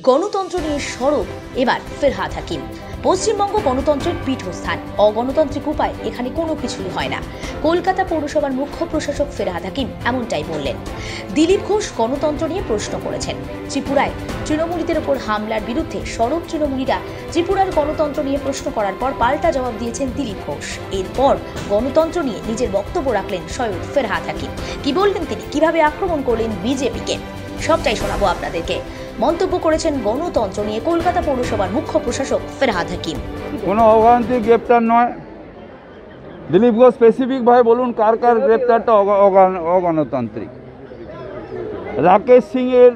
গণতন্ত্র নিয়ে সরব এবার ফেরহাদ হাকিম। পশ্চিমবঙ্গ গণতন্ত্রের পীঠস্থান, অগণতান্ত্রিক উপায় এখানে কোনো কিছুই হয় না। কলকাতা পৌরসভার মুখ্য প্রশাসক ফেরহাদ হাকিম এমনটাই বললেন। দিলীপ ঘোষ গণতন্ত্র নিয়ে প্রশ্ন করেছেন। ত্রিপুরায় তৃণমূলীদের ওপর হামলার বিরুদ্ধে সরব তৃণমূলীরা ত্রিপুরার গণতন্ত্র নিয়ে প্রশ্ন করার পর পাল্টা জবাব দিয়েছেন দিলীপ ঘোষ। এরপর গণতন্ত্র নিয়ে নিজের বক্তব্য রাখলেন সৈয়দ ফেরহাদ হাকিম। কি বললেন তিনি, কিভাবে আক্রমণ করলেন বিজেপিকে, সবটাই শোনাবো আপনাদেরকে। মন্তব্য করেছেন গণতন্ত্র নিয়ে কলকাতা পৌরসভার মুখ্য প্রশাসক ফেরহাদ হাকিম। কোনো অগণতান্ত্রিক গ্রেপ্তার নয়। দিলীপ ঘোষ স্পেসিফিক ভাবে বলুন কার কার গ্রেপ্তারটা অগণতান্ত্রিক। রাকেশ সিং এর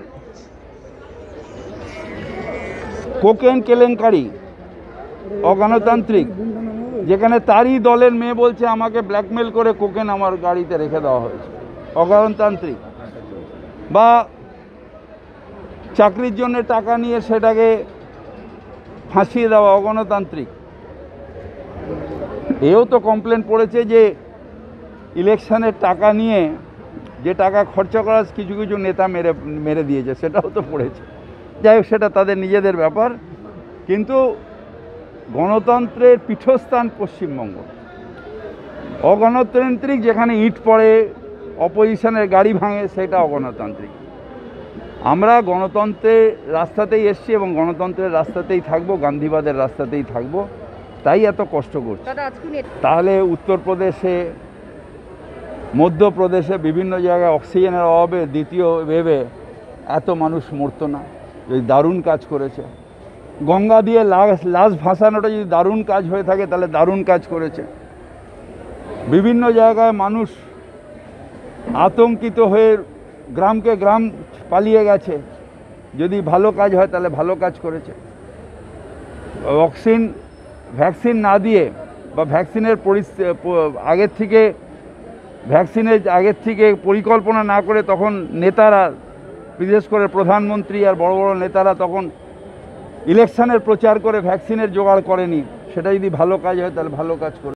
কোকেন কেলেঙ্কারি অগণতান্ত্রিক, যেখানে তারই দলের মেয়ে বলছে আমাকে ব্ল্যাকমেল করে কোকেন আমার গাড়িতে রেখে দেওয়া হয়েছে, অগণতান্ত্রিক। বা চাকরির জন্য টাকা নিয়ে সেটাকে ফাঁসিয়ে দেওয়া, অগণতান্ত্রিক। এও তো কমপ্লেন পড়েছে যে ইলেকশনের টাকা নিয়ে যে টাকা খরচা করা কিছু কিছু নেতা মেরে দিয়েছে, সেটাও তো পড়েছে। যাই হোক, সেটা তাদের নিজেদের ব্যাপার। কিন্তু গণতন্ত্রের পীঠস্থান পশ্চিমবঙ্গ। অগণতান্ত্রিক যেখানে ইট পড়ে, অপোজিশনের গাড়ি ভাঙে, সেটা অগণতান্ত্রিক। আমরা গণতন্ত্রের রাস্তাতেই এসছি এবং গণতন্ত্রের রাস্তাতেই থাকবো, গান্ধীবাদের রাস্তাতেই থাকবো, তাই এত কষ্ট করছি। তাহলে উত্তরপ্রদেশে, মধ্যপ্রদেশে বিভিন্ন জায়গায় অক্সিজেনের অভাবে দ্বিতীয় ভেবে এত মানুষ মরতো না, যদি দারুণ কাজ করেছে। গঙ্গা দিয়ে লাশ ভাসানোটা যদি দারুণ কাজ হয়ে থাকে, তাহলে দারুণ কাজ করেছে। বিভিন্ন জায়গায় মানুষ আতঙ্কিত হয়ে গ্রামকে গ্রাম পালিয়ে গেছে, যদি ভালো কাজ হয় তাহলে ভালো কাজ করেছে। ভ্যাকসিন না দিয়ে বা ভ্যাকসিনের আগের থেকে পরিকল্পনা না করে তখন নেতারা, বিশেষ করে প্রধানমন্ত্রী আর বড় বড় নেতারা তখন ইলেকশনের প্রচার করে ভ্যাকসিনের জোগাড় করেনি। সেটা যদি ভালো কাজ হয় তাহলে ভালো কাজ করে।